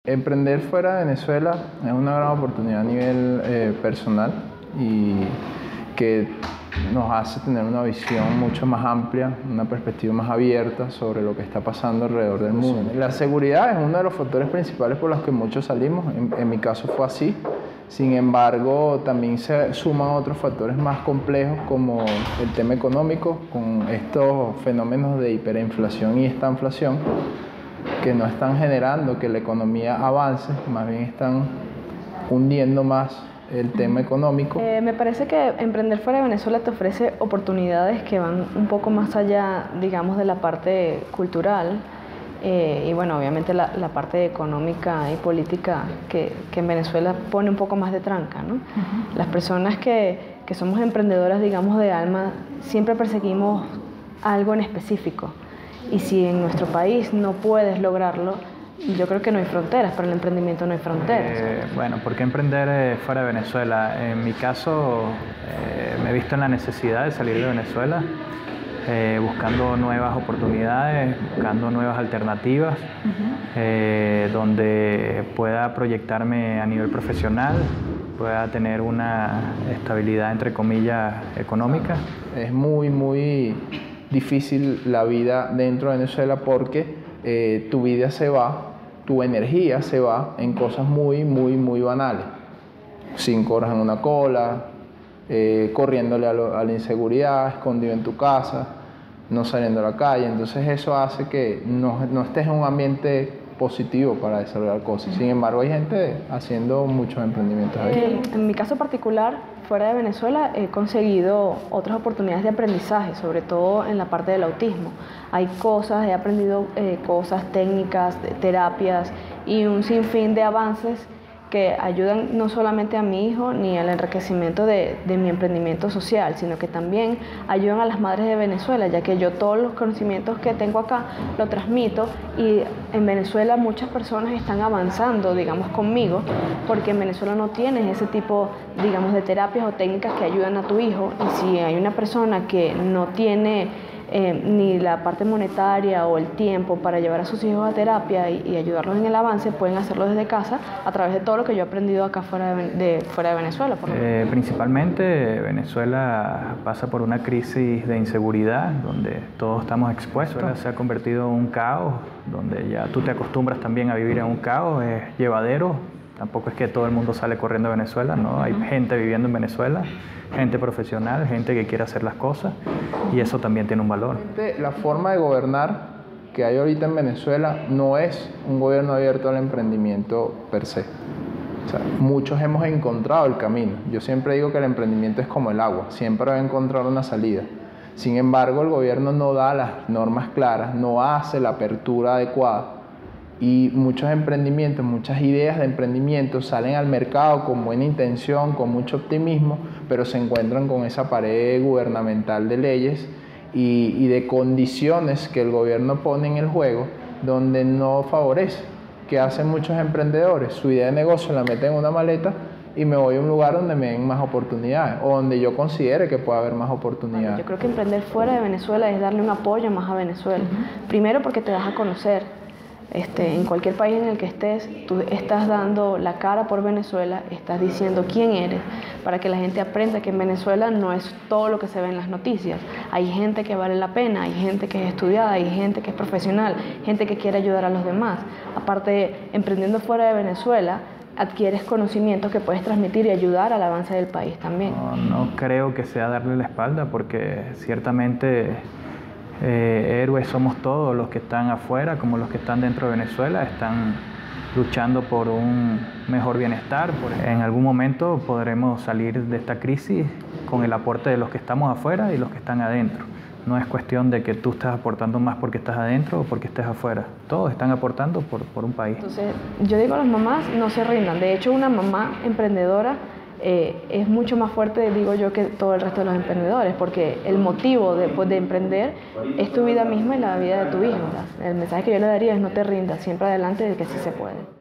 Emprender fuera de Venezuela es una gran oportunidad a nivel personal y que nos hace tener una visión mucho más amplia, una perspectiva más abierta sobre lo que está pasando alrededor del mundo. La seguridad es uno de los factores principales por los que muchos salimos, en mi caso fue así. Sin embargo, también se suman otros factores más complejos como el tema económico, con estos fenómenos de hiperinflación y estanflación que no están generando que la economía avance, más bien están hundiendo más el tema económico. Me parece que emprender fuera de Venezuela te ofrece oportunidades que van un poco más allá, digamos, de la parte cultural y bueno, obviamente la parte económica y política que en Venezuela pone un poco más de tranca, ¿no? Las personas que somos emprendedoras, digamos, de alma, siempre perseguimos algo en específico y si en nuestro país no puedes lograrlo, yo creo que no hay fronteras, para el emprendimiento no hay fronteras. Bueno, ¿por qué emprender fuera de Venezuela? En mi caso, me he visto en la necesidad de salir de Venezuela, buscando nuevas oportunidades, buscando nuevas alternativas, donde pueda proyectarme a nivel profesional, pueda tener una estabilidad, entre comillas, económica. Es muy difícil la vida dentro de Venezuela porque tu vida se va, tu energía se va en cosas muy banales. 5 horas en una cola, corriéndole a la inseguridad, escondido en tu casa, no saliendo a la calle. Entonces eso hace que no estés en un ambiente positivo para desarrollar cosas. Sin embargo, hay gente haciendo muchos emprendimientos ahí. En mi caso particular, fuera de Venezuela, he conseguido otras oportunidades de aprendizaje, sobre todo en la parte del autismo. He aprendido cosas, técnicas, terapias y un sinfín de avances que ayudan no solamente a mi hijo ni al enriquecimiento de mi emprendimiento social, sino que también ayudan a las madres de Venezuela, ya que yo todos los conocimientos que tengo acá lo transmito y en Venezuela muchas personas están avanzando, digamos, conmigo, porque en Venezuela no tienes ese tipo, digamos, de terapias o técnicas que ayudan a tu hijo y si hay una persona que no tiene ni la parte monetaria o el tiempo para llevar a sus hijos a terapia y ayudarlos en el avance, pueden hacerlo desde casa a través de todo lo que yo he aprendido acá fuera de Venezuela. Principalmente Venezuela pasa por una crisis de inseguridad donde todos estamos expuestos. Se ha convertido en un caos donde ya tú te acostumbras también a vivir en un caos, es llevadero. Tampoco es que todo el mundo sale corriendo de Venezuela, ¿no? Hay gente viviendo en Venezuela, gente profesional, gente que quiere hacer las cosas y eso también tiene un valor. La forma de gobernar que hay ahorita en Venezuela no es un gobierno abierto al emprendimiento per se. O sea, muchos hemos encontrado el camino. Yo siempre digo que el emprendimiento es como el agua, siempre va a encontrar una salida. Sin embargo, el gobierno no da las normas claras, no hace la apertura adecuada. Y muchos emprendimientos, muchas ideas de emprendimiento salen al mercado con buena intención, con mucho optimismo, pero se encuentran con esa pared gubernamental de leyes y de condiciones que el gobierno pone en el juego donde no favorece. ¿Qué hacen muchos emprendedores? Su idea de negocio la meten en una maleta y me voy a un lugar donde me den más oportunidades o donde yo considere que pueda haber más oportunidades. Yo creo que emprender fuera de Venezuela es darle un apoyo más a Venezuela. Primero porque te das a conocer. En cualquier país en el que estés, tú estás dando la cara por Venezuela, estás diciendo quién eres, para que la gente aprenda que en Venezuela no es todo lo que se ve en las noticias. Hay gente que vale la pena, hay gente que es estudiada, hay gente que es profesional, gente que quiere ayudar a los demás. Aparte, emprendiendo fuera de Venezuela, adquieres conocimientos que puedes transmitir y ayudar al avance del país también. No creo que sea darle la espalda, porque ciertamente héroes somos todos los que están afuera como los que están dentro de Venezuela, están luchando por un mejor bienestar. En algún momento podremos salir de esta crisis con el aporte de los que estamos afuera y los que están adentro. No es cuestión de que tú estás aportando más porque estás adentro o porque estés afuera. Todos están aportando por un país. Entonces, yo digo a las mamás, no se rindan. De hecho, una mamá emprendedora es mucho más fuerte, digo yo, que todo el resto de los emprendedores, porque el motivo de emprender es tu vida misma y la vida de tu hijo. El mensaje que yo le daría es no te rindas, siempre adelante, de que sí se puede.